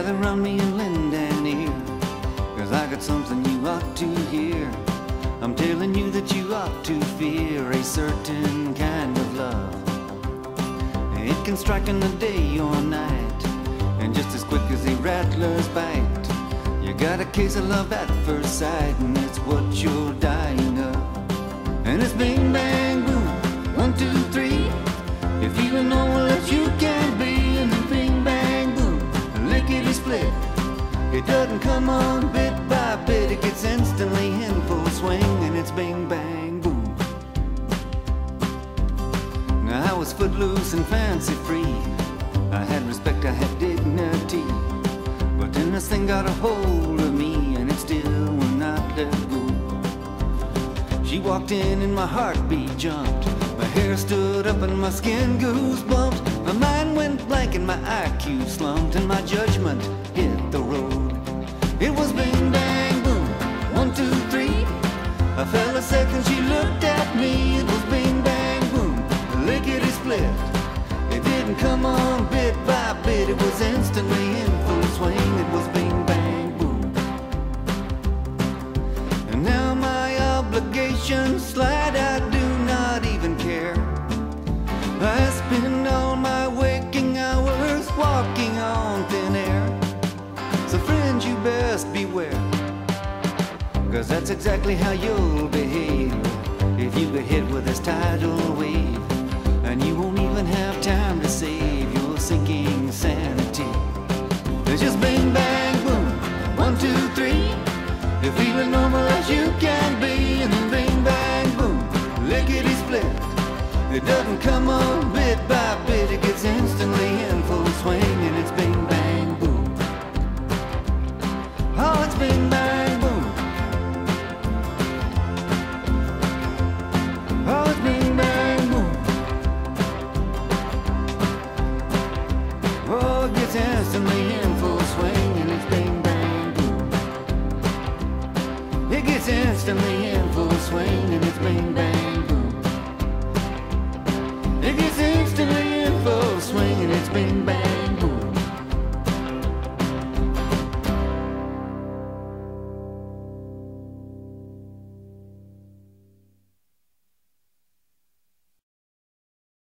gather round me and lend an ear, 'cause I got something you ought to hear. I'm telling you that you ought to fear a certain kind of love. It can strike in the day or night, and just as quick as a rattler's bite. You got a case of love at first sight, and it's what you're dying of. And it's bing bang boom, 1, 2, 3. You're feeling normal as you can be, and then bing bang boom, lickety split. It doesn't come on bit by bit, it gets instantly in full swing, and it's bing bang boom. Now I was footloose and fancy free, I had respect, I had dignity, but then this thing got a hold of me, and it still will not let go. She walked in and my heartbeat jumped, my hair stood up and my skin goosebumped. My mind went blank and my IQ slumped, and my judgment hit the road. It was bing bang boom, 1, 2, 3. I fell a second, she looked at me. It was bing bang boom, lickety split. It didn't come on bit by bit, it was instantly in full swing. It was bing bang boom. And now my obligations slide, I do not even care. I spend all my waking hours walking on thin air. So friends, you best beware, 'cause that's exactly how you'll behave if you get hit with this tidal wave. And you won't even have time to save your sinking sanity. It's just bing bang boom, 1, 2, 3. You're feeling normal as you can be, and then bing bang boom, lickety split. It doesn't come on bit by bit, it gets instantly in full swing, and it's bing bang boom. Oh, it's bing bang boom. Oh, it's bing bang boom. Oh, it gets instantly in full swing, and it's bing bang boom. It gets instantly in full swing.